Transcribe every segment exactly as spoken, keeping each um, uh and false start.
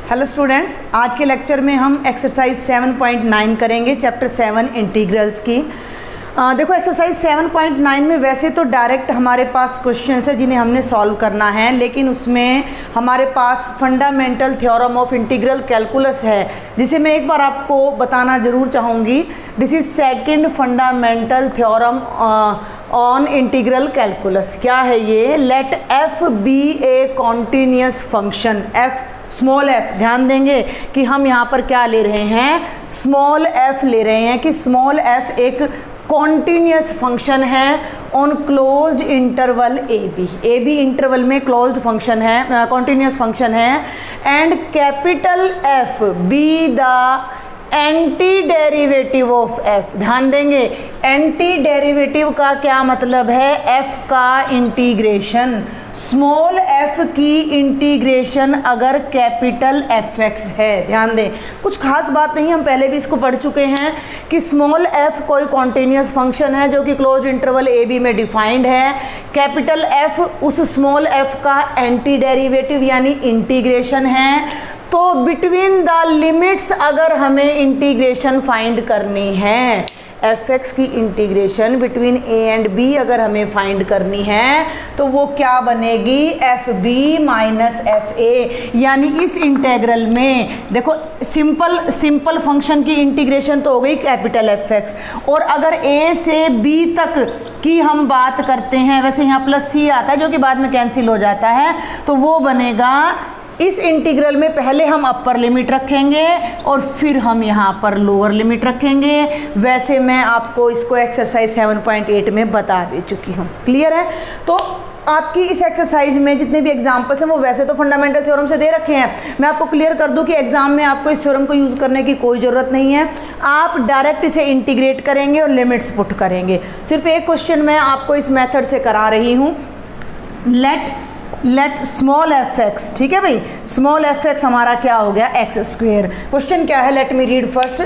Hello students, आज के lecture में हम एक्सरसाइज सेवन पॉइंट नाइन करेंगे, चैप्टर सेवन इंटीग्रल्स की। आ, देखो एक्सरसाइज सेवन पॉइंट नाइन में वैसे तो डायरेक्ट हमारे पास क्वेश्चंस है जिन्हें हमने सॉल्व करना है, लेकिन उसमें हमारे पास fundamental theorem of integral calculus है, जिसे मैं एक बार आपको बताना ज़रूर चाहूँगी। This is second fundamental theorem on integral calculus. क्या है ये? Let F be a continuous function, F small F. ध्यान देंगे कि हम यहाँ पर क्या ले रहे हैं, स्मॉल एफ ले रहे हैं कि स्मॉल एफ एक कॉन्टीन्यूस फंक्शन है on closed interval A B. A B interval में क्लोज्ड फंक्शन है, कॉन्टीन्यूस फंक्शन है, and capital F be the anti derivative of F. ध्यान देंगे, एंटी डेरिवेटिव का क्या मतलब है? एफ का इंटीग्रेशन, स्मॉल एफ की इंटीग्रेशन अगर कैपिटल एफ एक्स है। ध्यान दें, कुछ खास बात नहीं, हम पहले भी इसको पढ़ चुके हैं कि स्मॉल एफ कोई कॉन्टिन्यूस फंक्शन है जो कि क्लोज इंटरवल ए बी में डिफाइंड है। कैपिटल एफ उस स्मॉल एफ का एंटी डेरिवेटिव यानी इंटीग्रेशन है। तो बिटवीन द लिमिट्स अगर हमें इंटीग्रेशन फाइंड करनी है, एफ एक्स की integration between A and B अगर हमें फाइंड करनी है, तो वो क्या बनेगी? F B minus F A. यानी इस इंटेग्रल में देखो, सिंपल सिंपल फंक्शन की इंटीग्रेशन तो हो गई कैपिटल एफ एक्स, और अगर ए से बी तक की हम बात करते हैं, वैसे यहाँ प्लस सी आता है जो कि बाद में कैंसिल हो जाता है, तो वो बनेगा इस इंटीग्रल में पहले हम अपर लिमिट रखेंगे और फिर हम यहाँ पर लोअर लिमिट रखेंगे। वैसे मैं आपको इसको एक्सरसाइज सेवन पॉइंट एट में बता दे चुकी हूँ। क्लियर है? तो आपकी इस एक्सरसाइज में जितने भी एग्जाम्पल्स हैं वो वैसे तो फंडामेंटल थ्योरम से दे रखे हैं। मैं आपको क्लियर कर दूं कि एग्जाम में आपको इस थ्योरम को यूज़ करने की कोई ज़रूरत नहीं है। आप डायरेक्ट इसे इंटीग्रेट करेंगे और लिमिट्स पुट करेंगे। सिर्फ एक क्वेश्चन मैं आपको इस मेथड से करा रही हूँ। Let let small F X, ठीक है भाई, स्मॉल एफ एक्स हमारा क्या हो गया? X square. क्वेश्चन क्या है? Let me read first.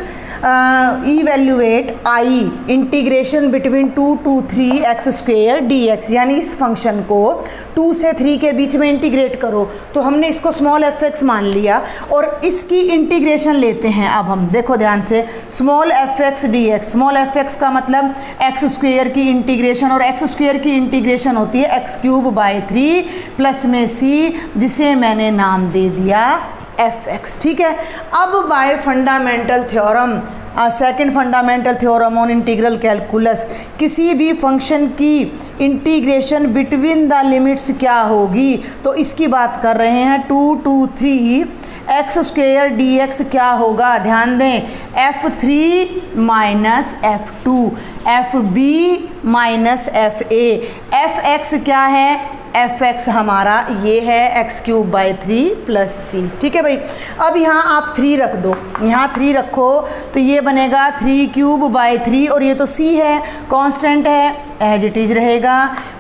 Evaluate I integration between two to three X square D X, यानी इस फंक्शन को टू से थ्री के बीच में इंटीग्रेट करो। तो हमने इसको स्मॉल एफ एक्स मान लिया और इसकी इंटीग्रेशन लेते हैं। अब हम देखो ध्यान से, small F X D X, small F X का मतलब एक्स स्क्वेयर की इंटीग्रेशन, और एक्स स्क्वेयर की इंटीग्रेशन होती है X cube by three plus में सी, जिसे मैंने नाम दे दिया एफ एक्स। ठीक है, अब by fundamental theorem, second fundamental theorem on integral calculus, किसी भी फंक्शन की इंटीग्रेशन बिटवीन द लिमिट्स क्या होगी? तो इसकी बात कर रहे हैं। Two to three X square D X क्या होगा? ध्यान दें, F three minus F two, F B minus F A. F X क्या है? एफ एक्स हमारा ये है X cube by three plus C. ठीक है भाई, अब यहाँ आप थ्री रख दो, यहाँ थ्री रखो तो ये बनेगा थ्री क्यूब बाई थ्री, और ये तो सी है, कांस्टेंट है, एज इट इज रहेगा,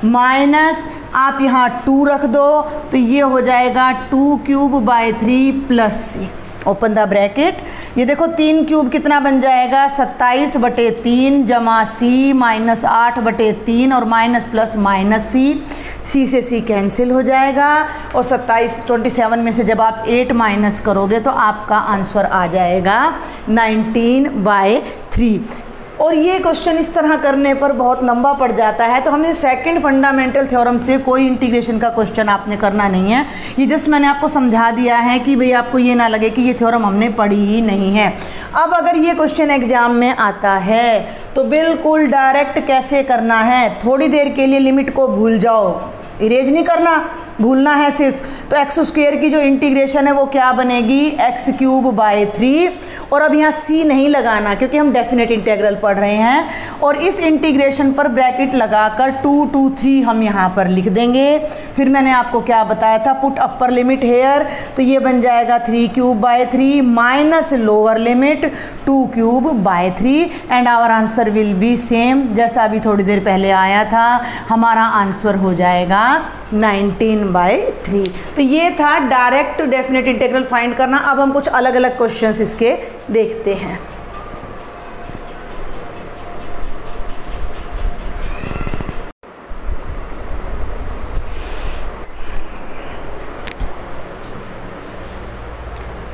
माइनस आप यहाँ टू रख दो तो ये हो जाएगा two cube by three plus C, open the bracket. ये देखो तीन क्यूब कितना बन जाएगा? सत्ताईस बटे तीन जमा सी माइनस आठ बटे तीन और minus plus minus C, C से सी कैंसिल हो जाएगा, और सत्ताईस ट्वेंटी सेवन में से जब आप एट माइनस करोगे तो आपका आंसर आ जाएगा नाइनटीन बाई थ्री। और ये क्वेश्चन इस तरह करने पर बहुत लंबा पड़ जाता है, तो हमने सेकंड फंडामेंटल थ्योरम से कोई इंटीग्रेशन का क्वेश्चन आपने करना नहीं है। ये जस्ट मैंने आपको समझा दिया है कि भाई आपको ये ना लगे कि ये थ्योरम हमने पढ़ी ही नहीं है। अब अगर ये क्वेश्चन एग्जाम में आता है तो बिल्कुल डायरेक्ट कैसे करना है? थोड़ी देर के लिए लिमिट को भूल जाओ, इरेज नहीं करना, भूलना है सिर्फ। तो एक्स स्क्वेयर की जो इंटीग्रेशन है वो क्या बनेगी? एक्स क्यूब बाई थ्री, और अब यहाँ सी नहीं लगाना क्योंकि हम डेफिनेट इंटीग्रल पढ़ रहे हैं, और इस इंटीग्रेशन पर ब्रैकेट लगाकर टू टू थ्री हम यहाँ पर लिख देंगे। फिर मैंने आपको क्या बताया था? पुट अपर लिमिट हेयर, तो ये बन जाएगा three cube by three minus lower limit two cube by three, and our answer will be same जैसा अभी थोड़ी देर पहले आया था। हमारा आंसर हो जाएगा नाइनटीन बाई थ्री। तो ये था डायरेक्ट डेफिनेट इंटीग्रल फाइंड करना। अब हम कुछ अलग अलग क्वेश्चंस इसके देखते हैं।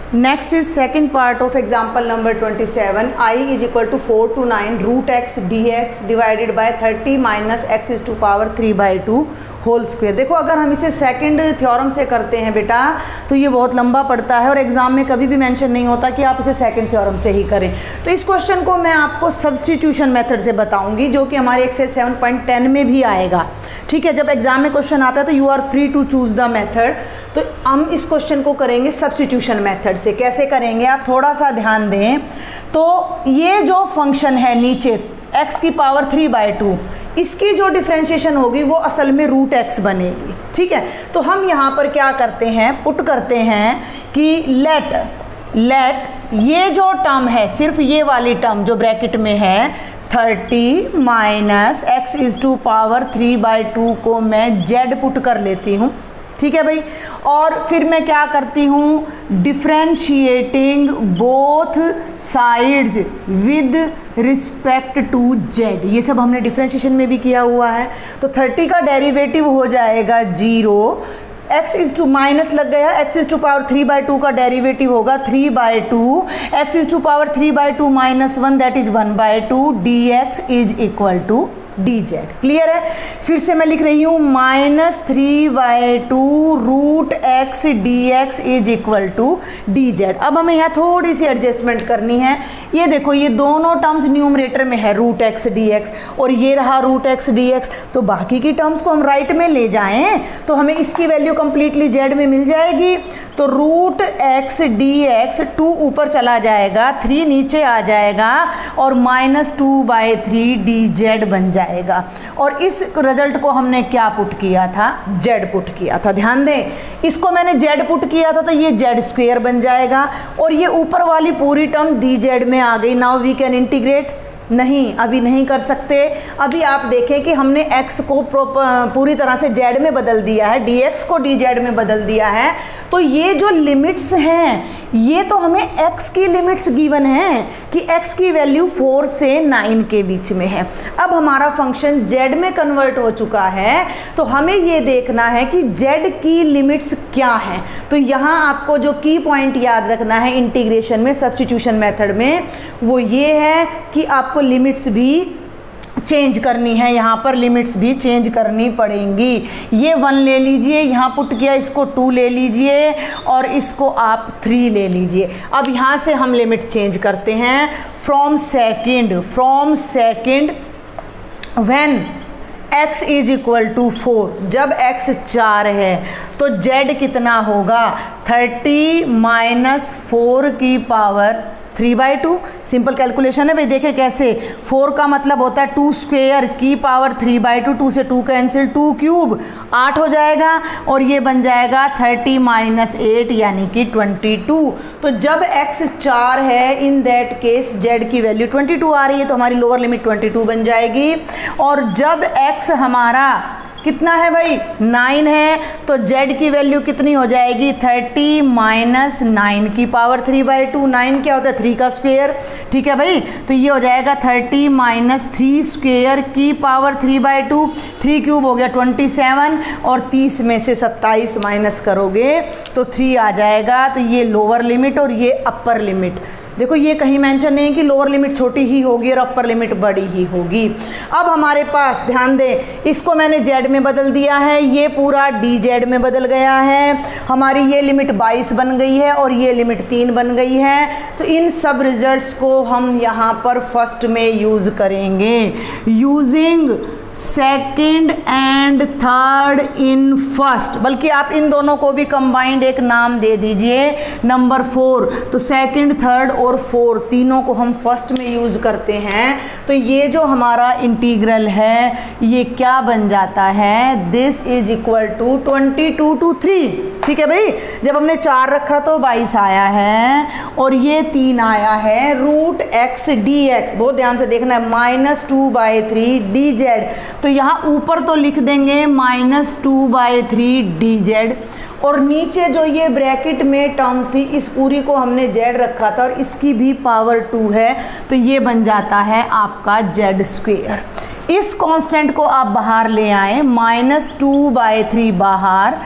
Next is second part of example number twenty seven, I is equal to four two nine root X D X divided by thirty minus X is to power three by two whole square. देखो अगर हम इसे second theorem से करते हैं बेटा तो ये बहुत लंबा पड़ता है और एग्जाम में कभी भी मेंशन नहीं होता कि आप इसे सेकंड थ्योरम से ही करें। तो इस क्वेश्चन को मैं आपको सब्स्टिट्यूशन मेथड से बताऊंगी जो कि हमारे एक्सरसाइज सेवन पॉइंट टेन में भी आएगा। ठीक है, जब एग्जाम में क्वेश्चन आता है तो you are free to choose the method. तो हम इस क्वेश्चन को करेंगे सब्स्टिट्यूशन मेथड से। कैसे करेंगे आप थोड़ा सा ध्यान दें। तो ये जो फंक्शन है नीचे x की पावर थ्री बाई टू, इसकी जो डिफ्रेंशिएशन होगी वो असल में रूट एक्स बनेगी। ठीक है, तो हम यहाँ पर क्या करते हैं, पुट करते हैं कि लेट लेट ये जो टर्म है, सिर्फ ये वाली टर्म जो ब्रैकेट में है thirty minus X is to power three by two को मैं जेड पुट कर लेती हूँ। ठीक है भाई, और फिर मैं क्या करती हूँ, differentiating both sides with respect to Z. ये सब हमने डिफ्रेंशिएशन में भी किया हुआ है। तो थर्टी का डेरिवेटिव हो जाएगा zero, x is to minus लग गया, x is to power three by two का डेरिवेटिव होगा three by two, X is to power three by two minus one that is one by two, D X is equal to D Z. Clear है। फिर से मैं लिख रही हूँ minus three by two root X D X is equal to D Z. अब हमें यहाँ थोड़ी सी एडजस्टमेंट करनी है। ये देखो ये दोनों टर्म्स न्यूमरेटर में है रूट एक्स डी एक्स और ये रहा रूट एक्स डी एक्स। तो बाकी की टर्म्स को हम राइट में ले जाएं तो हमें इसकी वैल्यू कंप्लीटली जेड में मिल जाएगी। तो root X D X two ऊपर चला जाएगा, थ्री नीचे आ जाएगा और minus two by three D Z बन जाएगा। और इस रिजल्ट को हमने क्या पुट किया था, जेड पुट किया था। ध्यान दें, इसको मैंने जेड पुट किया था तो ये जेड स्क्वेयर बन जाएगा और ये ऊपर वाली पूरी टर्म डी जेड में आ गई। Now we can integrate. नहीं, अभी नहीं कर सकते। अभी आप देखें कि हमने x को पूरी तरह से z में बदल दिया है, dx को dz में बदल दिया है। तो ये जो लिमिट्स हैं ये तो हमें x की लिमिट्स गिवन हैं कि x की वैल्यू फोर से नाइन के बीच में है। अब हमारा फंक्शन z में कन्वर्ट हो चुका है तो हमें ये देखना है कि z की लिमिट्स क्या है। तो यहाँ आपको जो की पॉइंट याद रखना है इंटीग्रेशन में, सब्स्टिट्यूशन मेथड में, वो ये है कि आपको लिमिट्स भी चेंज करनी है। यहाँ पर लिमिट्स भी चेंज करनी पड़ेंगी। ये वन ले लीजिए, यहाँ पुट किया, इसको टू ले लीजिए और इसको आप थ्री ले लीजिए। अब यहाँ से हम लिमिट चेंज करते हैं। From second from second when x is equal to four, जब x चार है तो z कितना होगा, थर्टी माइनस फोर की power three by two. Simple calculation है भाई। देखें कैसे, फोर का मतलब होता है टू स्क्वेयर की power three by two, two से टू कैंसिल, टू क्यूब आठ हो जाएगा और ये बन जाएगा थर्टी माइनस एट यानी कि ट्वेंटी टू। तो जब x चार है इन दैट केस z की वैल्यू ट्वेंटी टू आ रही है तो हमारी लोअर लिमिट ट्वेंटी टू बन जाएगी। और जब x हमारा कितना है भाई, नाइन है, तो z की वैल्यू कितनी हो जाएगी, थर्टी माइनस नाइन की power three by two. Nine क्या होता है, थ्री का स्क्वेयर। ठीक है भाई, तो ये हो जाएगा थर्टी माइनस थ्री स्क्वेयर की power three by two, three cube हो गया ट्वेंटी सेवन और तीस में से सत्ताईस माइनस करोगे तो थ्री आ जाएगा। तो ये लोअर लिमिट और ये अपर लिमिट। देखो ये कहीं मेंशन नहीं कि लोअर लिमिट छोटी ही होगी और अपर लिमिट बड़ी ही होगी। अब हमारे पास ध्यान दें, इसको मैंने जेड में बदल दिया है, ये पूरा डी जेड में बदल गया है। हमारी ये लिमिट बाईस बन गई है और ये लिमिट तीन बन गई है। तो इन सब रिजल्ट्स को हम यहाँ पर फर्स्ट में यूज़ करेंगे। Using second and third in first, बल्कि आप इन दोनों को भी कंबाइंड एक नाम दे दीजिए, नंबर फोर। तो सेकेंड, थर्ड और फोर तीनों को हम फर्स्ट में यूज़ करते हैं। तो ये जो हमारा इंटीग्रल है ये क्या बन जाता है, this is equal to twenty two to three. ठीक है भाई, जब हमने चार रखा तो बाईस आया है और ये तीन आया है, रूट एक्स डी एक्स, बहुत ध्यान से देखना है, minus two by three D z. तो यहाँ ऊपर तो लिख देंगे minus two by three D z और नीचे जो ये ब्रैकेट में टर्म थी इस पूरी को हमने जेड रखा था और इसकी भी पावर टू है तो ये बन जाता है आपका जेड स्क्वेयर। इस कांस्टेंट को आप बाहर ले आए, माइनस टू बाई थ्री बाहर,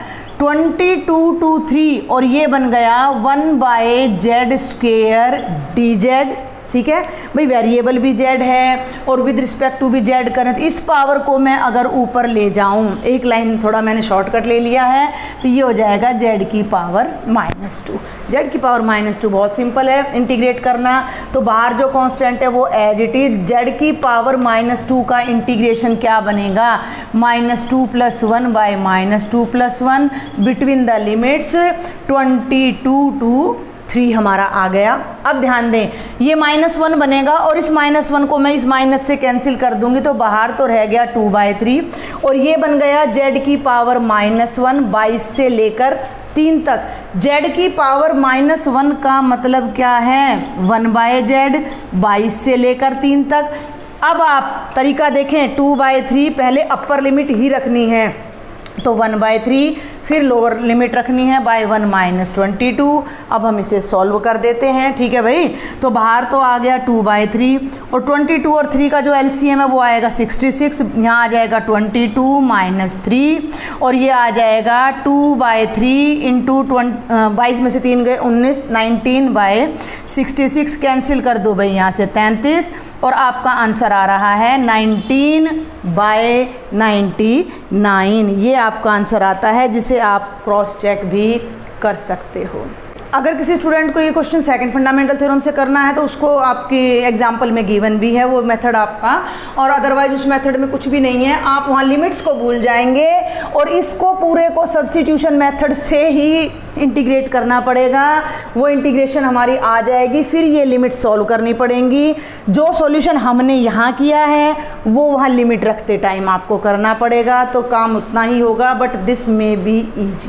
ट्वेंटी टू टू थ्री और ये बन गया one by z square d z. ठीक है भाई, वेरिएबल भी जेड है और विद रिस्पेक्ट टू भी जेड करें तो इस पावर को मैं अगर ऊपर ले जाऊं, एक लाइन थोड़ा मैंने शॉर्टकट ले लिया है, तो ये हो जाएगा जेड की पावर माइनस टू। जेड की पावर माइनस टू बहुत सिंपल है इंटीग्रेट करना, तो बाहर जो कांस्टेंट है वो एज इट इज जेड की पावर माइनस टू का इंटीग्रेशन क्या बनेगा, minus two plus one by minus two plus one between the limits twenty two to three हमारा आ गया। अब ध्यान दें, ये माइनस वन बनेगा और इस माइनस वन को मैं इस माइनस से कैंसिल कर दूंगी तो बाहर तो रह गया टू बाई थ्री और ये बन गया जेड की पावर माइनस वन बाईस से लेकर तीन तक। जेड की पावर माइनस वन का मतलब क्या है, वन बाय जेड बाईस से लेकर तीन तक। अब आप तरीका देखें, टू बाई थ्री पहले अपर लिमिट ही रखनी है तो वन बाई थ्री, फिर लोअर लिमिट रखनी है by one minus twenty two. अब हम इसे सॉल्व कर देते हैं। ठीक है भाई, तो बाहर तो आ गया टू बाई थ्री और ट्वेंटी टू और थ्री का जो एलसीएम है वो आएगा सिक्सटी सिक्स। यहाँ आ जाएगा ट्वेंटी टू माइनस थ्री और ये आ जाएगा टू बाई थ्री इंटू बाईस में से तीन गए उन्नीस, nineteen by sixty six cancel कर दो भाई यहाँ से तैंतीस और आपका आंसर आ रहा है नाइनटीन बाय नाइन्टी नाइन। ये आपका आंसर आता है जिसे आप क्रॉस चेक भी कर सकते हो। अगर किसी स्टूडेंट को ये क्वेश्चन सेकंड फंडामेंटल थ्योरम से करना है तो उसको आपके एग्जाम्पल में गिवन भी है वो मेथड आपका, और अदरवाइज उस मेथड में कुछ भी नहीं है, आप वहाँ लिमिट्स को भूल जाएंगे और इसको पूरे को सब्स्टिट्यूशन मेथड से ही इंटीग्रेट करना पड़ेगा। वो इंटीग्रेशन हमारी आ जाएगी, फिर ये लिमिट सॉल्व करनी पड़ेंगी। जो सॉल्यूशन हमने यहाँ किया है वो वहाँ लिमिट रखते टाइम आपको करना पड़ेगा, तो काम उतना ही होगा, but this may be easy.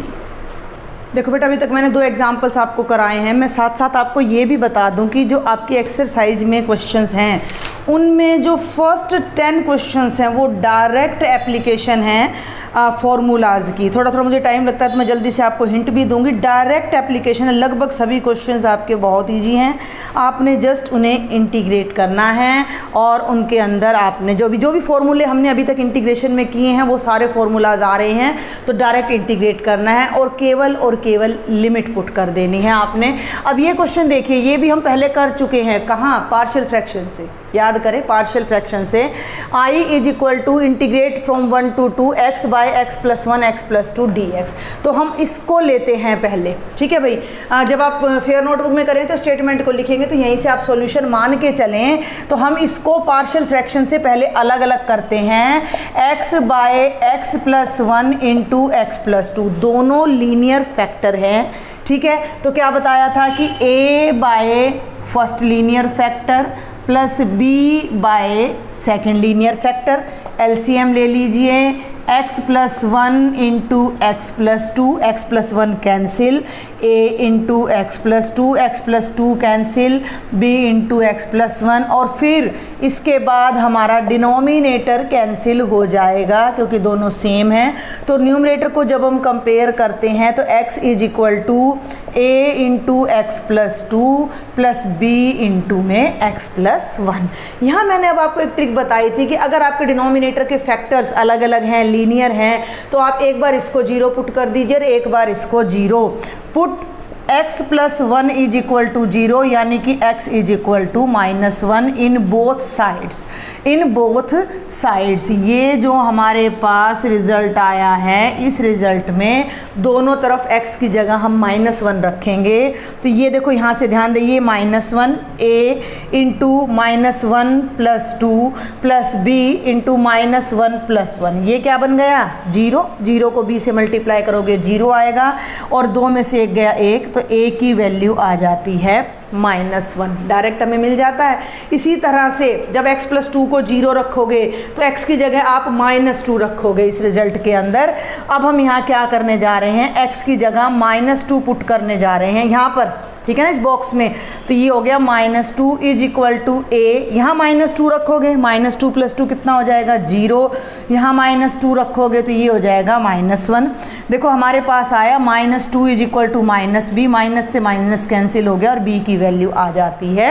देखो बेटा, अभी तक मैंने दो एग्जाम्पल्स आपको कराए हैं। मैं साथ साथ आपको ये भी बता दूं कि जो आपकी एक्सरसाइज में क्वेश्चंस हैं उनमें जो फर्स्ट टेन क्वेश्चंस हैं वो डायरेक्ट एप्लीकेशन हैं फॉर्मूलाज की। थोड़ा थोड़ा मुझे टाइम लगता है तो मैं जल्दी से आपको हिंट भी दूंगी। डायरेक्ट एप्लीकेशन है, लगभग सभी क्वेश्चंस आपके बहुत ईजी हैं। आपने जस्ट उन्हें इंटीग्रेट करना है और उनके अंदर आपने जो भी जो भी फॉर्मूले हमने अभी तक इंटीग्रेशन में किए हैं वो सारे फॉर्मूलाज आ रहे हैं, तो डायरेक्ट इंटीग्रेट करना है और केवल और केवल लिमिट पुट कर देनी है आपने। अब ये क्वेश्चन देखिए, ये भी हम पहले कर चुके हैं, कहाँ, पार्शियल फ्रैक्शन से। याद करें, पार्शियल फ्रैक्शन से i is equal to integrate from one to two x by x plus one x plus two D x. तो हम इसको लेते हैं पहले। ठीक है भाई, आ, जब आप फेयर नोटबुक में करें तो स्टेटमेंट को लिखेंगे तो यहीं से आप सॉल्यूशन मान के चलें। तो हम इसको पार्शियल फ्रैक्शन से पहले अलग अलग करते हैं। x by x plus one into x plus two, दोनों लीनियर फैक्टर हैं। ठीक है, तो क्या बताया था कि a by first linear factor plus b by second linear factor. LCM ले लीजिए, x plus one into x plus two, x plus one cancel, a into x plus two, x plus two cancel, b into x plus one, और फिर इसके बाद हमारा denominator cancel हो जाएगा क्योंकि दोनों सेम हैं। तो न्यूमरेटर को जब हम कंपेयर करते हैं तो x is equal to a into x plus two plus b into में x प्लस वन। यहाँ मैंने अब आपको एक ट्रिक बताई थी कि अगर आपके डिनोमिनेटर के फैक्टर्स अलग अलग हैं, लीनियर हैं, तो आप एक बार इसको जीरो पुट कर दीजिए और एक बार इसको zero put. x plus one is equal to zero, यानी कि x is equal to minus one in both sides, in both sides. ये जो हमारे पास रिजल्ट आया है, इस रिजल्ट में दोनों तरफ x की जगह हम माइनस वन रखेंगे। तो ये देखो, यहाँ से ध्यान दें, ये minus one a into minus one plus two plus b into minus one plus one, ये क्या बन गया, जीरो। जीरो को b से मल्टीप्लाई करोगे जीरो आएगा और दो में से एक गया एक, तो a की वैल्यू आ जाती है माइनस वन, डायरेक्ट हमें मिल जाता है। इसी तरह से जब x प्लस टू को जीरो रखोगे तो x की जगह आप माइनस टू रखोगे इस रिजल्ट के अंदर। अब हम यहाँ क्या करने जा रहे हैं, x की जगह माइनस टू पुट करने जा रहे हैं यहाँ पर, ठीक है ना, इस बॉक्स में। तो ये हो गया minus two is equal to a, यहाँ माइनस टू रखोगे, माइनस टू प्लस टू कितना हो जाएगा, जीरो। यहाँ माइनस टू रखोगे तो ये हो जाएगा माइनस वन। देखो हमारे पास आया minus two is equal to minus b, minus से माइनस कैंसिल हो गया और बी की वैल्यू आ जाती है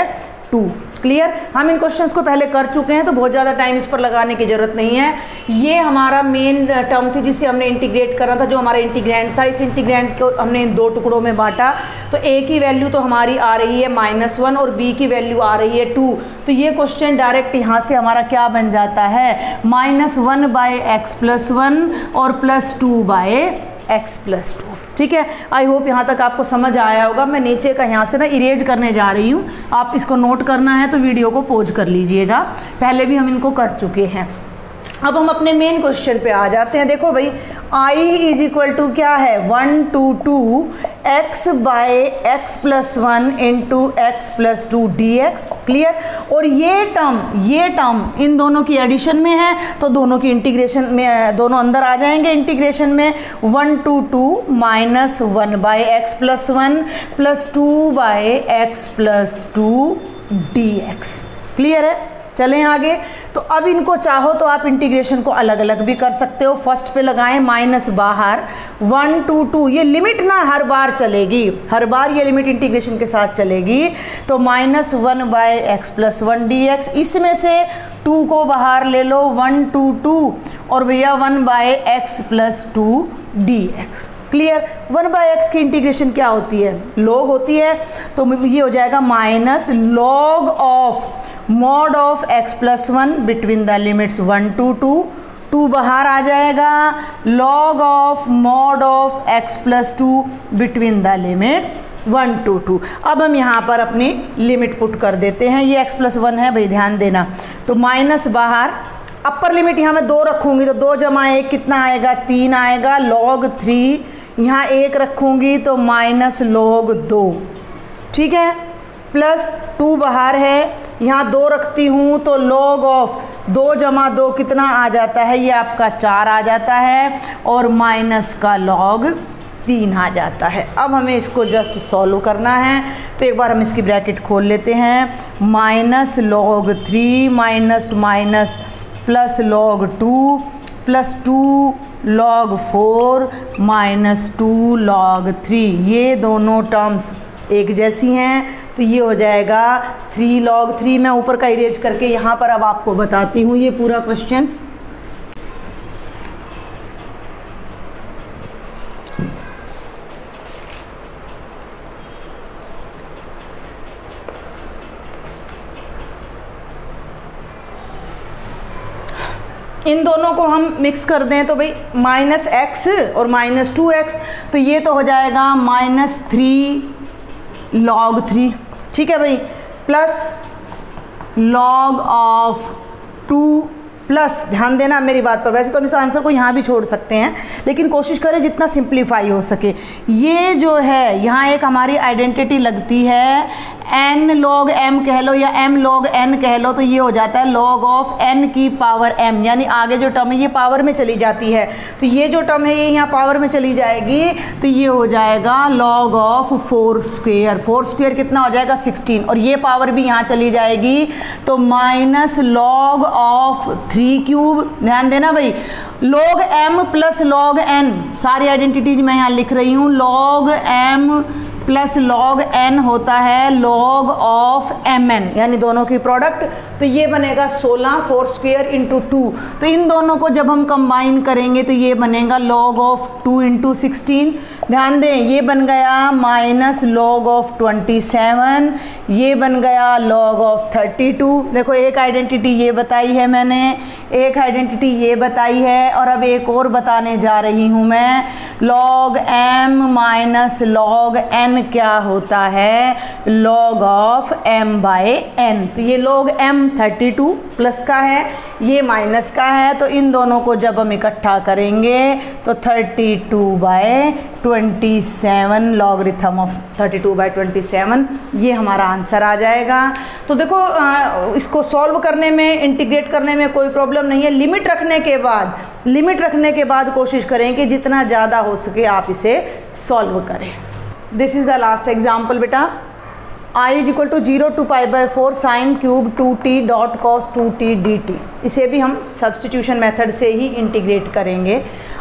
टू। क्लियर? हम इन क्वेश्चंस को पहले कर चुके हैं तो बहुत ज़्यादा टाइम इस पर लगाने की ज़रूरत नहीं है। ये हमारा मेन टर्म थी जिसे हमने इंटीग्रेट करना था, जो हमारा इंटीग्रेंड था। इस इंटीग्रेंड को हमने इन दो टुकड़ों में बांटा, तो ए की वैल्यू तो हमारी आ रही है माइनस वन और बी की वैल्यू आ रही है टू। तो ये क्वेश्चन डायरेक्ट यहाँ से हमारा क्या बन जाता है, minus one by x plus one और plus two by x plus two. ठीक है, आई होप यहाँ तक आपको समझ आया होगा। मैं नीचे का यहाँ से ना इरेज करने जा रही हूँ, आप इसको नोट करना है तो वीडियो को पॉज कर लीजिएगा, पहले भी हम इनको कर चुके हैं। अब हम अपने मेन क्वेश्चन पे आ जाते हैं। देखो भाई, i इज इक्वल टू क्या है, one to two x by x plus one into x plus two D x. Clear? और ये टर्म ये टर्म इन दोनों की एडिशन में है तो दोनों की इंटीग्रेशन में, दोनों अंदर आ जाएंगे इंटीग्रेशन में। One to two minus one by x plus one plus two by x plus two D x. Clear है? चलें आगे। तो अब इनको चाहो तो आप इंटीग्रेशन को अलग अलग भी कर सकते हो। फर्स्ट पे लगाएं माइनस बाहर, वन टू टू, ये लिमिट ना हर बार चलेगी, हर बार ये लिमिट इंटीग्रेशन के साथ चलेगी। तो minus one by x plus one d x, इसमें से टू को बाहर ले लो, वन टू टू, और भैया one by x plus two D x. Clear? One by x की इंटीग्रेशन क्या होती है, लॉग होती है। तो ये हो जाएगा minus log of mod of x plus one between the limits one to two, two बाहर आ जाएगा, log of mod of x plus two between the limits one to two. अब हम यहाँ पर अपनी लिमिट पुट कर देते हैं। ये एक्स प्लस वन है भाई, ध्यान देना। तो माइनस बाहर, अपर लिमिट यहाँ मैं दो रखूँगी तो दो जमा एक कितना आएगा, तीन आएगा, लॉग थ्री। यहाँ एक रखूँगी तो माइनस लॉग दो। ठीक है, प्लस टू बाहर है, यहाँ दो रखती हूँ तो लॉग ऑफ दो जमा दो कितना आ जाता है, ये आपका चार आ जाता है, और माइनस का लॉग तीन आ जाता है। अब हमें इसको जस्ट सॉल्व करना है, तो एक बार हम इसकी ब्रैकेट खोल लेते हैं। Minus log three minus minus plus log two plus two log four minus two log three, ये दोनों टर्म्स एक जैसी हैं, तो ये हो जाएगा थ्री लॉग थ्री। मैं ऊपर का इरेज करके यहाँ पर अब आपको बताती हूँ ये पूरा क्वेश्चन। इन दोनों को हम मिक्स कर दें तो भाई माइनस एक्स और माइनस टू एक्स, तो ये तो हो जाएगा माइनस थ्री लॉग थ्री। ठीक है भाई, plus log of two, plus ध्यान देना मेरी बात पर, वैसे तो हम इस आंसर को यहाँ भी छोड़ सकते हैं लेकिन कोशिश करें जितना सिंप्लीफाई हो सके। ये जो है यहाँ एक हमारी आइडेंटिटी लगती है, एन लॉग एम कह लो या एम लॉग एन कह लो, तो ये हो जाता है लॉग ऑफ एन की पावर एम, यानी आगे जो टर्म है ये पावर में चली जाती है, तो ये जो टर्म है ये यहाँ पावर में चली जाएगी, तो ये हो जाएगा log of four square. Four square कितना हो जाएगा, सिक्सटीन, और ये पावर भी यहाँ चली जाएगी, तो minus log of three cube. ध्यान देना भाई, log m plus log n, सारी आइडेंटिटीज मैं यहाँ लिख रही हूँ। Log m plus log n होता है लॉग ऑफ एम एन, यानी दोनों की प्रोडक्ट, तो ये बनेगा सोलह, फोर स्क्वेयर इंटू टू, तो इन दोनों को जब हम कंबाइन करेंगे तो ये बनेगा log of two into sixteen. ध्यान दें, ये बन गया minus log of twenty seven, ये बन गया लॉग ऑफ थर्टी टू। देखो एक आइडेंटिटी ये बताई है मैंने, एक आइडेंटिटी ये बताई है, और अब एक और बताने जा रही हूँ मैं। Log m minus log n क्या होता है, log of m by n, तो ये log m thirty two plus का है, ये माइनस का है, तो इन दोनों को जब हम इकट्ठा करेंगे तो thirty two by twenty seven, logarithm of thirty two by twenty seven, ये हमारा आंसर आ जाएगा। तो देखो आ, इसको सॉल्व करने में, इंटीग्रेट करने में कोई प्रॉब्लम नहीं है। लिमिट रखने के बाद लिमिट रखने के बाद कोशिश करें कि जितना ज़्यादा हो सके आप इसे सॉल्व करें। This is the last example बेटा। i is equal to zero to pi by four sine cube two t dot cos two t d t, इसे भी हम सब्सटीट्यूशन मेथड से ही इंटीग्रेट करेंगे।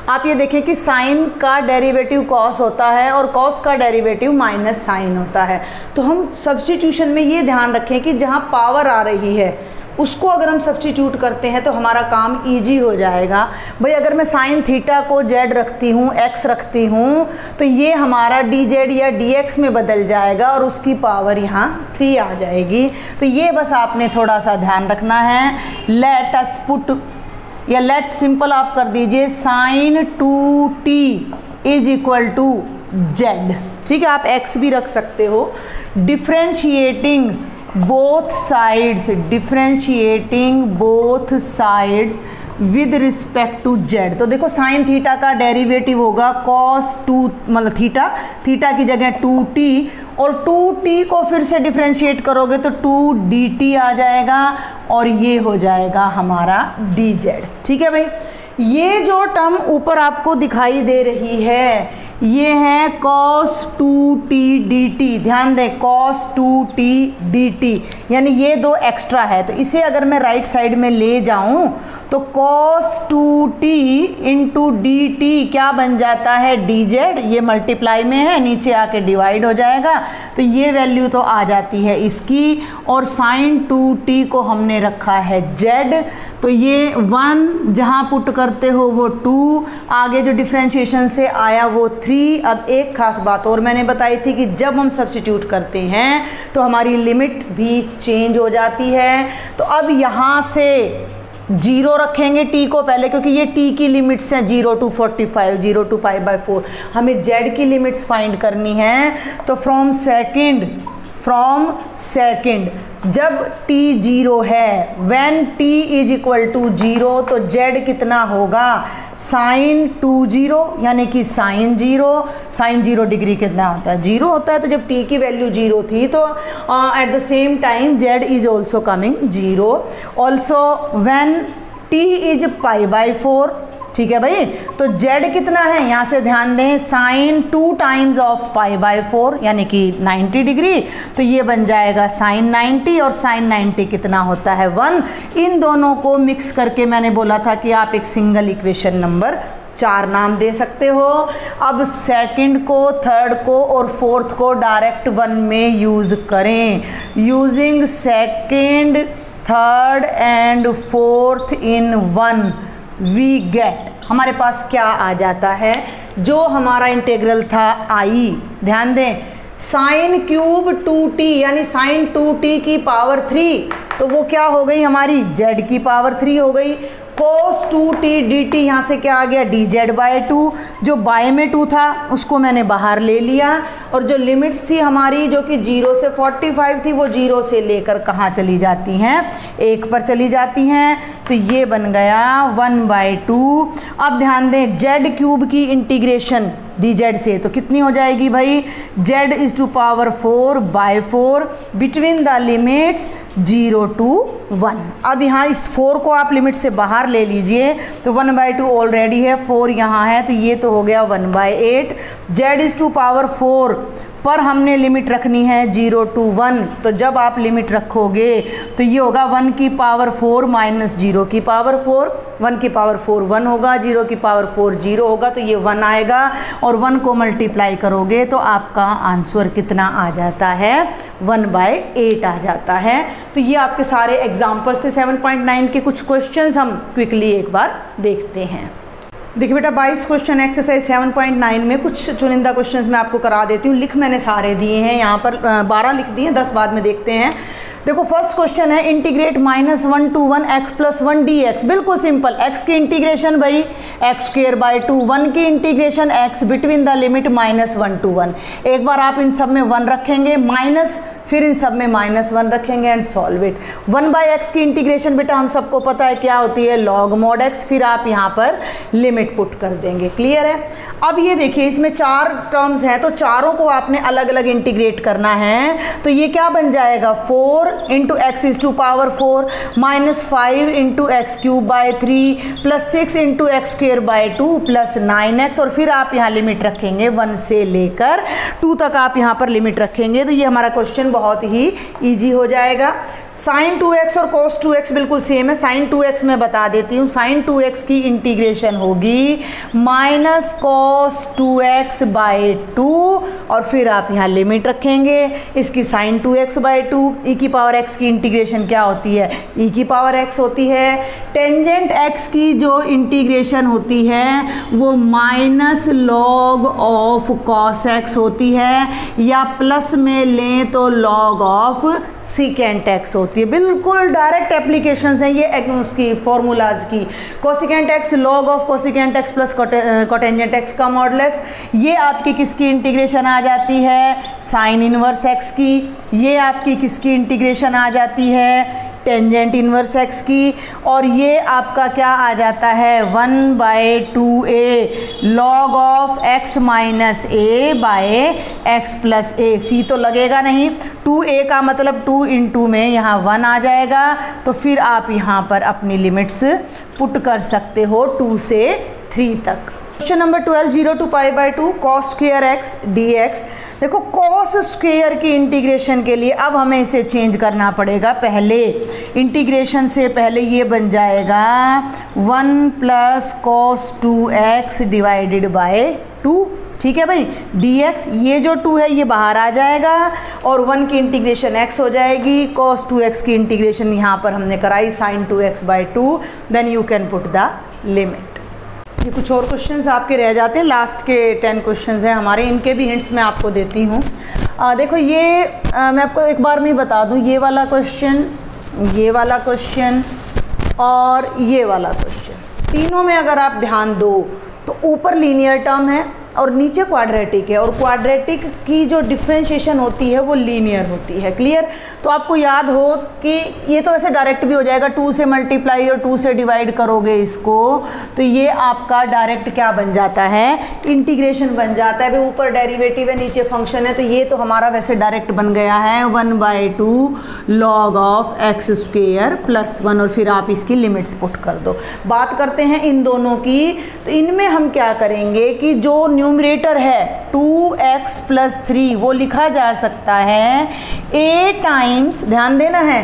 आप ये देखें कि साइन का डेरिवेटिव कॉस होता है और कॉस का डेरिवेटिव माइनस साइन होता है। तो हम सब्स्टिट्यूशन में ये ध्यान रखें कि जहाँ पावर आ रही है उसको अगर हम सब्स्टिट्यूट करते हैं तो हमारा काम इजी हो जाएगा। भाई अगर मैं साइन थीटा को जेड रखती हूँ, एक्स रखती हूँ, तो ये हमारा डी जेड या डी एक्स में बदल जाएगा और उसकी पावर यहाँ थ्री आ जाएगी। तो ये बस आपने थोड़ा सा ध्यान रखना है। लेट अस पुट या लेट सिंपल आप कर दीजिए sine two t is equal to z. ठीक है, आप एक्स भी रख सकते हो। Differentiating both sides, differentiating both sides with respect to z। तो देखो साइन थीटा का डेरिवेटिव होगा cos टू मतलब थीटा, थीटा की जगह टू टी, और टू टी को फिर से डिफ्रेंशिएट करोगे तो टू डी टी आ जाएगा और ये हो जाएगा हमारा डी जेड। ठीक है भाई, ये जो टर्म ऊपर आपको दिखाई दे रही है ये है cos two t d t. ध्यान दें, cos two t d t, यानी ये दो एक्स्ट्रा है। तो इसे अगर मैं राइट साइड में ले जाऊं तो cos two t into d t क्या बन जाता है, डी जेड। ये मल्टीप्लाई में है, नीचे आके डिवाइड हो जाएगा, तो ये वैल्यू तो आ जाती है इसकी। और साइन टू टी को हमने रखा है जेड, तो ये वन जहाँ पुट करते हो वो टू, आगे जो डिफ्रेंशिएशन से आया वो थ्री। अब एक खास बात और मैंने बताई थी कि जब हम सब्स्टिट्यूट करते हैं तो हमारी लिमिट भी चेंज हो जाती है। तो अब यहाँ से जीरो रखेंगे टी को पहले, क्योंकि ये टी की लिमिट्स हैं zero to forty five, zero to pi by four. हमें जेड की लिमिट्स फाइंड करनी है। तो फ्रॉम सेकेंड फ्रॉम सेकेंड जब t जीरो है, when t is equal to zero, तो z कितना होगा, साइन टू जीरो, यानी कि sine zero. Sine zero degree कितना होता है, जीरो होता है। तो जब t की वैल्यू जीरो थी तो at the same time z is also coming zero. Also when t is pi by four. ठीक है भाई, तो z कितना है, यहाँ से ध्यान दें, sine two times of pi by four यानी कि नाइन्टी डिग्री। तो ये बन जाएगा साइन नाइन्टी, और साइन नाइन्टी कितना होता है, वन। इन दोनों को मिक्स करके मैंने बोला था कि आप एक सिंगल इक्वेशन नंबर चार नाम दे सकते हो। अब सेकंड को, थर्ड को और फोर्थ को डायरेक्ट वन में यूज़ करें। Using second, third and fourth in one we get, हमारे पास क्या आ जाता है, जो हमारा इंटीग्रल था आई। ध्यान दें, साइन क्यूब टू टी यानी साइन टू टी की पावर थ्री, तो वो क्या हो गई हमारी, जेड की पावर थ्री हो गई। cos two t d t, यहाँ से क्या आ गया, डी जेड बाई टू। जो बाय में टू था उसको मैंने बाहर ले लिया, और जो लिमिट्स थी हमारी जो कि जीरो से फोर्टी फाइव थी, वो जीरो से लेकर कहाँ चली जाती हैं, एक पर चली जाती हैं। तो ये बन गया वन बाई टू। अब ध्यान दें, जेड क्यूब की इंटीग्रेशन डी जेड से तो कितनी हो जाएगी भाई, z is to power four by four between the limits zero to one. अब यहाँ इस फोर को आप लिमिट से बाहर ले लीजिए, तो वन बाई टू ऑलरेडी है, फोर यहाँ है, तो ये तो हो गया one by eight. Z is to power four पर हमने लिमिट रखनी है जीरो टू वन, तो जब आप लिमिट रखोगे तो ये होगा वन की पावर फोर माइनस जीरो की पावर फोर। वन की पावर फोर वन होगा, जीरो की पावर फोर जीरो होगा, तो ये वन आएगा, और वन को मल्टीप्लाई करोगे तो आपका आंसर कितना आ जाता है, वन बाई एट आ जाता है। तो ये आपके सारे एग्जाम्पल्स थे सेवन पॉइंट नाइन के। कुछ क्वेश्चंस हम क्विकली एक बार देखते हैं। देखिए बेटा, बाईस question exercise seven point nine में कुछ चुनिंदा क्वेश्चंस मैं आपको करा देती हूँ। लिख मैंने सारे दिए हैं, यहाँ पर बारह लिख दिए, दस बाद में देखते हैं। देखो फर्स्ट क्वेश्चन है, integrate minus one two one x plus one d x. बिल्कुल सिंपल, एक्स की इंटीग्रेशन भाई x square by two, one की integration x between the limit minus one two one. एक बार आप इन सब में वन रखेंगे माइनस, फिर इन सब में माइनस वन रखेंगे and solve it. One by x की इंटीग्रेशन बेटा हम सबको पता है क्या होती है, लॉग मॉड एक्स, फिर आप यहाँ पर लिमिट पुट कर देंगे। क्लियर है। अब ये देखिए, इसमें चार टर्म्स हैं, तो चारों को आपने अलग अलग इंटीग्रेट करना है। तो ये क्या बन जाएगा, four into x is to power four minus five into x cube by three plus six into x square by two plus nine x, और फिर आप यहाँ लिमिट रखेंगे वन से लेकर टू तक आप यहाँ पर लिमिट रखेंगे। तो ये हमारा क्वेश्चन बहुत ही ईजी हो जाएगा। साइन टू एक्स और कॉस टू एक्स बिल्कुल सेम है। साइन टू एक्स मैं बता देती हूँ, साइन टू एक्स की इंटीग्रेशन होगी minus cos two x by two, और फिर आप यहाँ लिमिट रखेंगे इसकी sine two x by two. E की पावर एक्स की इंटीग्रेशन क्या होती है, ई की पावर एक्स होती है। टेंजेंट एक्स की जो इंटीग्रेशन होती है वो minus log of cos x होती है, या प्लस में लें तो लॉग ऑफ सीकेंट एक्स होती है। बिल्कुल डायरेक्ट एप्लीकेशंस हैं ये उसकी फॉर्मूलाज की। Cosecant x log of cosecant x plus cotangent x का मॉडुलस, ये आपकी किसकी इंटीग्रेशन आ जाती है, साइन इनवर्स एक्स की। ये आपकी किसकी इंटीग्रेशन आ जाती है, टेंजेंट इनवर्स एक्स की। और ये आपका क्या आ जाता है, one by two a log of x minus a by x plus a. C तो लगेगा नहीं, टू ए का मतलब टू इंटू में यहाँ वन आ जाएगा, तो फिर आप यहाँ पर अपनी लिमिट्स पुट कर सकते हो टू से थ्री तक। Question number twelve, zero to pi by two cos square x D x. देखो कॉस स्क्वेयर की इंटीग्रेशन के लिए अब हमें इसे चेंज करना पड़ेगा। पहले इंटीग्रेशन से पहले ये बन जाएगा one plus cos two x divided by two. ठीक है भाई, dx ये जो टू है ये बाहर आ जाएगा और वन की इंटीग्रेशन x हो जाएगी। cos टू एक्स की इंटीग्रेशन यहाँ पर हमने कराई sin two x by two, then you can put the limit. ये कुछ और क्वेश्चंस आपके रह जाते हैं, लास्ट के टेन क्वेश्चंस हैं हमारे, इनके भी हिंट्स मैं आपको देती हूँ। देखो ये आ, मैं आपको एक बार में बता दूँ, ये वाला क्वेश्चन, ये वाला क्वेश्चन और ये वाला क्वेश्चन, तीनों में अगर आप ध्यान दो तो ऊपर लीनियर टर्म है और नीचे क्वाड्रेटिक है, और क्वाड्रेटिक की जो डिफ्रेंशिएशन होती है वो लीनियर होती है। क्लियर? तो आपको याद हो कि ये तो ऐसे डायरेक्ट भी हो जाएगा, टू से मल्टीप्लाई और टू से डिवाइड करोगे इसको तो ये आपका डायरेक्ट क्या बन जाता है, इंटीग्रेशन बन जाता है। भाई ऊपर डेरिवेटिव है नीचे फंक्शन है, तो ये तो हमारा वैसे डायरेक्ट बन गया है one by two log of x square plus one, और फिर आप इसकी लिमिट्स पुट कर दो। बात करते हैं इन दोनों की, तो इनमें हम क्या करेंगे कि जो न्यूमरेटर है टू एक्स प्लस थ्री वो लिखा जा सकता है a टाइम्स, ध्यान देना है,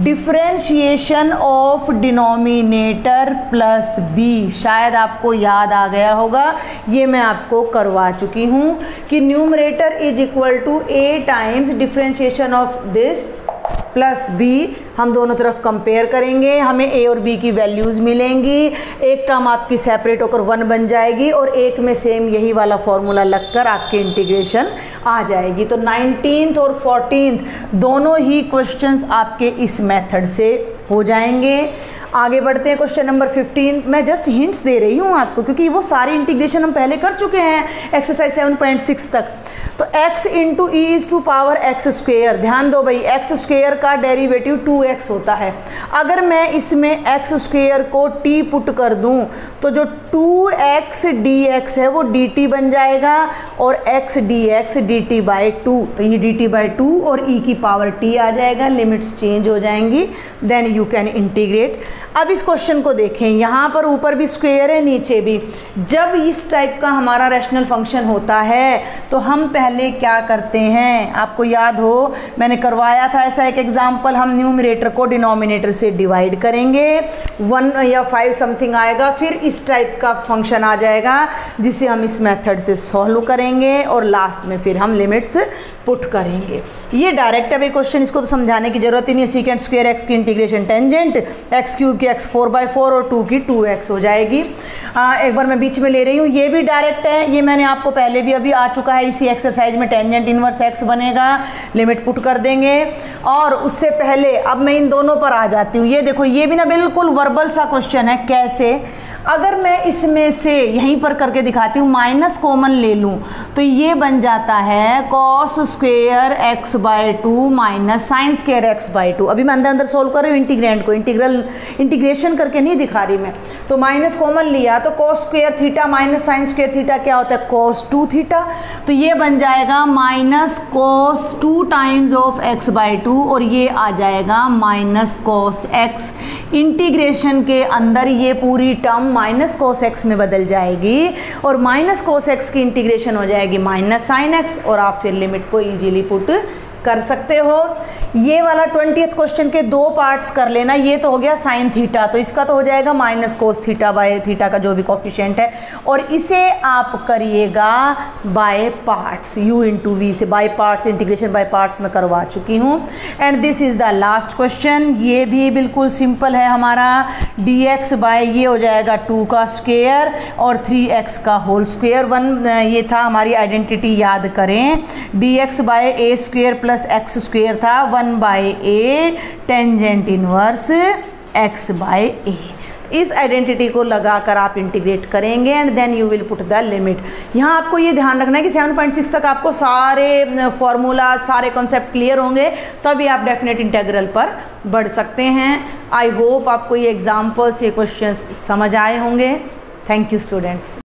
differentiation of denominator plus b। शायद आपको याद आ गया होगा, ये मैं आपको करवा चुकी हूँ कि numerator is equal to a times differentiation of this plus b। हम दोनों तरफ कंपेयर करेंगे, हमें a और b की वैल्यूज़ मिलेंगी। एक टर्म आपकी सेपरेट होकर वन बन जाएगी और एक में सेम यही वाला फॉर्मूला लगकर आपके इंटीग्रेशन आ जाएगी। तो नाइनटीन्थ और फोर्टीन्थ दोनों ही क्वेश्चंस आपके इस मेथड से हो जाएंगे। आगे बढ़ते हैं क्वेश्चन नंबर फिफ्टीन। मैं जस्ट हिंट्स दे रही हूँ आपको क्योंकि वो सारी इंटीग्रेशन हम पहले कर चुके हैं एक्सरसाइज सेवन पॉइंट सिक्स तक। तो x into e is to power x square, ध्यान दो भाई, एक्स स्क्वेयर का डेरिवेटिव टू एक्स होता है। अगर मैं इसमें एक्स स्क्वेयर को t पुट कर दूं तो जो टू एक्स डी एक्स है वो dt बन जाएगा और x dx dt by two, तो ये dt बाई टू और e की पावर t आ जाएगा, लिमिट्स चेंज हो जाएंगी, देन यू कैन इंटीग्रेट। अब इस क्वेश्चन को देखें, यहाँ पर ऊपर भी स्क्वेयर है नीचे भी। जब इस टाइप का हमारा रैशनल फंक्शन होता है तो हम पहले क्या करते हैं, आपको याद हो मैंने करवाया था ऐसा एक एग्जाम्पल, हम न्यूमरेटर को डिनोमिनेटर से डिवाइड करेंगे, वन या फाइव समथिंग आएगा, फिर इस टाइप का फंक्शन आ जाएगा जिसे हम इस मेथड से सॉल्व करेंगे और लास्ट में फिर हम लिमिट्स पुट करेंगे। ये डायरेक्ट है भाई क्वेश्चन, इसको तो समझाने की जरूरत ही नहीं है। सीकेंट स्क्वायर एक्स की इंटीग्रेशन टेंजेंट एक्स क्यूब की एक्स फोर बाई फोर और टू की टू एक्स हो जाएगी। आ, एक बार मैं बीच में ले रही हूँ, ये भी डायरेक्ट है, ये मैंने आपको पहले भी अभी आ चुका है इसी एक्सरसाइज में। टेंजेंट इनवर्स एक्स बनेगा, लिमिट पुट कर देंगे। और उससे पहले अब मैं इन दोनों पर आ जाती हूँ। ये देखो, ये भी ना बिल्कुल वर्बल सा क्वेश्चन है। कैसे? अगर मैं इसमें से यहीं पर करके दिखाती हूँ, माइनस कॉमन ले लूँ तो ये बन जाता है cos square x by two minus sine square x by two. अभी मैं अंदर अंदर सोल्व कर रही हूँ इंटीग्रेंड को, इंटीग्रल इंटीग्रेशन करके नहीं दिखा रही मैं। तो माइनस कॉमन लिया तो cos square theta minus sine square theta क्या होता है, कॉस टू थीटा। तो ये बन जाएगा minus cos two times of x by two और ये आ जाएगा माइनस कॉस एक्स। इंटीग्रेशन के अंदर ये पूरी टर्म माइनस कोस एक्स में बदल जाएगी और माइनस कोस एक्स की इंटीग्रेशन हो जाएगी माइनस साइन एक्स और आप फिर लिमिट को इजीली पुट कर सकते हो। ये वाला ट्वेंटियथ क्वेश्चन के दो पार्ट्स कर लेना। ये तो हो गया साइन थीटा, तो इसका तो हो जाएगा minus cos theta by theta का जो भी कोफिशिएंट है, और इसे आप करिएगा by parts, u into v से by parts, integration by parts में करवा चुकी हूँ। And this is the last question. ये भी बिल्कुल सिंपल है हमारा, डी एक्स बाय ये हो जाएगा टू का स्क्वेयर और थ्री एक्स का होल स्क्वेयर। वन ये था हमारी आइडेंटिटी, याद करें, d x by a square plus x square था, one by a tangent inverse x by a. इस आइडेंटिटी को लगाकर आप इंटीग्रेट करेंगे and then you will put the limit. यहाँ आपको ये ध्यान रखना है कि सेवन पॉइंट सिक्स तक आपको सारे फॉर्मूला, सारे कॉन्सेप्ट क्लियर होंगे, तभी आप डेफिनेट इंटीग्रल पर बढ़ सकते हैं। आई होप आपको ये एग्जाम्पल्स, ये क्वेश्चंस समझ आए होंगे। Thank you students.